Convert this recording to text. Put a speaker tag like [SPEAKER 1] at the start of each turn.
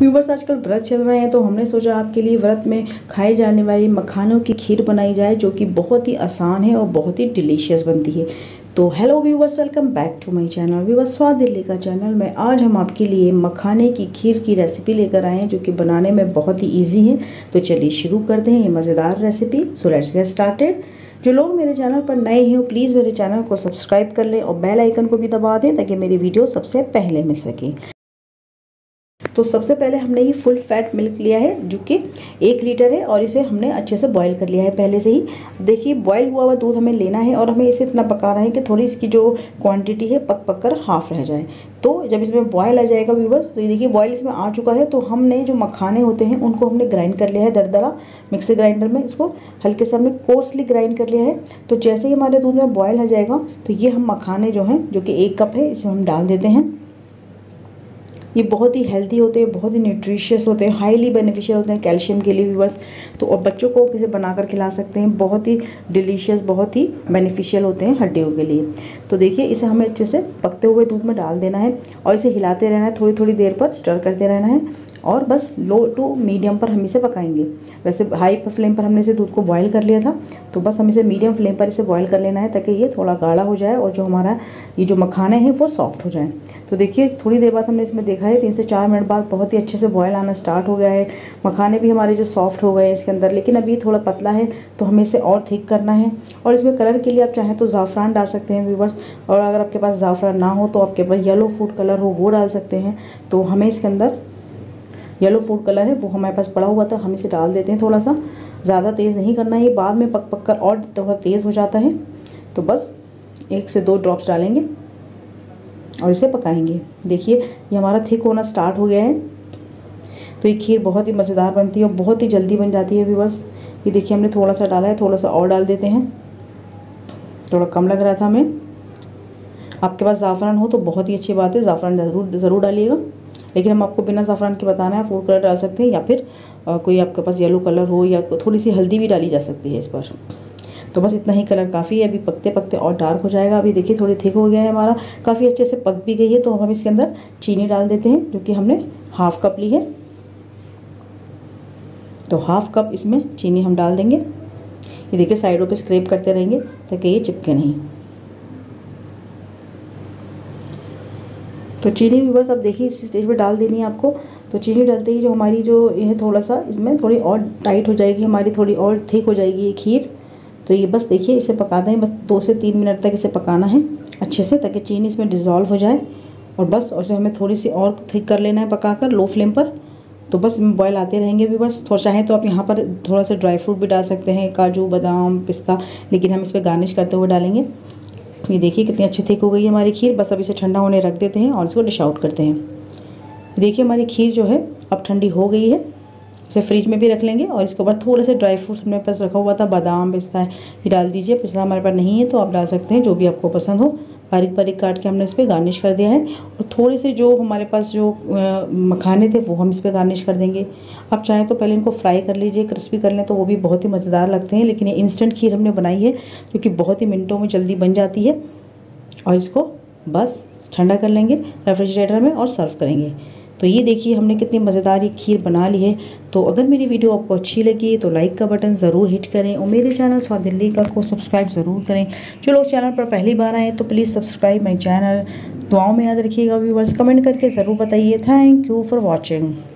[SPEAKER 1] Viewers, आजकल व्रत चल रहे हैं तो हमने सोचा आपके लिए व्रत में खाई जाने वाली मखानों की खीर बनाई जाए, जो कि बहुत ही आसान है और बहुत ही डिलीशियस बनती है। तो hello viewers, welcome back to my channel viewers, स्वाद दिल्ली का चैनल में। आज हम आपके लिए मखाने की खीर की रेसिपी लेकर आए हैं, जो कि बनाने में बहुत ही ईजी है। तो चलिए शुरू करते हैं ये मज़ेदार recipe. So let's get started. जो लोग मेरे चैनल पर नए हैं प्लीज़ मेरे चैनल को सब्सक्राइब कर लें और बेल आइकन को भी दबा दें, ताकि मेरी वीडियो सबसे पहले मिल सके। तो सबसे पहले हमने ये फुल फैट मिल्क लिया है, जो कि 1 लीटर है, और इसे हमने अच्छे से बॉईल कर लिया है पहले से ही। देखिए, बॉईल हुआ हुआ दूध हमें लेना है और हमें इसे इतना पकाना है कि थोड़ी इसकी जो क्वांटिटी है पक कर हाफ रह जाए। तो जब इसमें बॉयल आ जाएगा व्यूवर्स, तो ये देखिए बॉयल इसमें आ चुका है। तो हमने जो मखाने होते हैं उनको हमने ग्राइंड कर लिया है दरदरा मिक्सी ग्राइंडर में। इसको हल्के से हमने कोर्सली ग्राइंड कर लिया है। तो जैसे ही हमारे दूध में बॉयल आ जाएगा, तो ये हम मखाने जो हैं, जो कि 1 कप है, इसे हम डाल देते हैं। ये बहुत ही हेल्दी होते हैं, बहुत ही न्यूट्रिशियस होते हैं, हाईली बेनिफिशियल होते हैं कैल्शियम के लिए व्यूवर्स। तो और बच्चों को इसे बनाकर खिला सकते हैं, बहुत ही डिलीशियस, बहुत ही बेनिफिशियल होते हैं हड्डियों के लिए। तो देखिए, इसे हमें अच्छे से पकते हुए दूध में डाल देना है और इसे हिलाते रहना है, थोड़ी थोड़ी देर पर स्टर करते रहना है, और बस लो टू मीडियम पर हम इसे पकाएंगे। वैसे हाई फ्लेम पर हमने इसे दूध को बॉईल कर लिया था, तो बस हम इसे मीडियम फ्लेम पर इसे बॉईल कर लेना है, ताकि ये थोड़ा गाढ़ा हो जाए और जो हमारा ये जो मखाने हैं वो सॉफ्ट हो जाए। तो देखिए, थोड़ी देर बाद हमने इसमें देखा है 3 से 4 मिनट बाद बहुत ही अच्छे से बॉयल आना स्टार्ट हो गया है। मखाने भी हमारे जो सॉफ्ट हो गए हैं इसके अंदर, लेकिन अभी थोड़ा पतला है, तो हमें इसे और थिक करना है। और इसमें कलर के लिए आप चाहें तो ज़ाफ़रान डाल सकते हैं व्यूवर्स, और अगर आपके पास ज़ाफ़रान ना हो तो आपके पास येलो फूड कलर हो वो डाल सकते हैं। तो हमें इसके अंदर येलो फूड कलर है, वो हमारे पास पड़ा हुआ था, हम इसे डाल देते हैं। थोड़ा सा ज़्यादा तेज़ नहीं करना है, ये बाद में पक कर और थोड़ा तेज़ हो जाता है। तो बस 1 से 2 ड्रॉप्स डालेंगे और इसे पकाएंगे। देखिए, ये हमारा थिक होना स्टार्ट हो गया है। तो ये खीर बहुत ही मज़ेदार बनती है और बहुत ही जल्दी बन जाती है व्यूवर्स। ये देखिए, हमने थोड़ा सा डाला है, थोड़ा सा और डाल देते हैं, थोड़ा कम लग रहा था हमें। आपके पास ज़ाफ़रान हो तो बहुत ही अच्छी बात है, ज़ाफ़रान ज़रूर डालिएगा, लेकिन हम आपको बिना ज़ाफ़रान के बताना है। फूड कलर डाल सकते हैं, या फिर कोई आपके पास येलो कलर हो, या थोड़ी सी हल्दी भी डाली जा सकती है इस पर। तो बस इतना ही कलर काफ़ी है। अभी पकते पकते और डार्क हो जाएगा। अभी देखिए, थोड़ी थिक हो गया है हमारा, काफ़ी अच्छे से पक भी गई है। तो हम इसके अंदर चीनी डाल देते हैं, जो कि हमने हाफ कप ली है। तो हाफ कप इसमें चीनी हम डाल देंगे। ये देखिए, साइडों पे स्क्रैप करते रहेंगे ताकि ये चिपके नहीं। तो चीनी व्यूवर्स, अब देखिए इस स्टेज पे डाल देनी है आपको। तो चीनी डालते ही जो हमारी जो ये है, थोड़ा सा इसमें थोड़ी और टाइट हो जाएगी हमारी, थोड़ी और थिक हो जाएगी ये खीर। तो ये बस देखिए, इसे पकाते हैं, बस 2 से 3 मिनट तक इसे पकाना है अच्छे से, ताकि चीनी इसमें डिज़ोल्व हो जाए। और बस और इसे हमें थोड़ी सी और थिक कर लेना है पकाकर लो फ्लेम पर। तो बस बॉयल आते रहेंगे भी। बस थोड़ा चाहें तो आप यहाँ पर थोड़ा सा ड्राई फ्रूट भी डाल सकते हैं, काजू बादाम पिस्ता, लेकिन हम इस पर गार्निश करते हुए डालेंगे। ये देखिए, कितनी अच्छी थिक हो गई है हमारी खीर। बस अब इसे ठंडा होने रख देते हैं और इसको डिश आउट करते हैं। देखिए, हमारी खीर जो है अब ठंडी हो गई है। इसे फ्रिज में भी रख लेंगे, और इसके बाद थोड़े से ड्राई फ्रूट्स हमारे पास रखा हुआ था, बादाम पिस्ता, ये डाल दीजिए। पिस्ता हमारे पास नहीं है तो आप डाल सकते हैं, जो भी आपको पसंद हो। बारीक बारीक काट के हमने इस पर गार्निश कर दिया है। और थोड़े से जो हमारे पास जो मखाने थे वो हम इस पर गार्निश कर देंगे। आप चाहें तो पहले इनको फ्राई कर लीजिए, क्रिस्पी कर लें, तो वो भी बहुत ही मज़ेदार लगते हैं। लेकिन ये इंस्टेंट खीर हमने बनाई है, जो कि बहुत ही मिनटों में जल्दी बन जाती है। और इसको बस ठंडा कर लेंगे रेफ्रिजरेटर में और सर्व करेंगे। तो ये देखिए, हमने कितनी मज़ेदार ये खीर बना ली है। तो अगर मेरी वीडियो आपको अच्छी लगी तो लाइक का बटन ज़रूर हिट करें, और मेरे चैनल स्वाद दिल्ली का को सब्सक्राइब ज़रूर करें। जो लोग चैनल पर पहली बार आए तो प्लीज़ सब्सक्राइब माई चैनल। दुआओं में याद रखिएगा व्यूवर्स, कमेंट करके ज़रूर बताइए। Thank you for watching.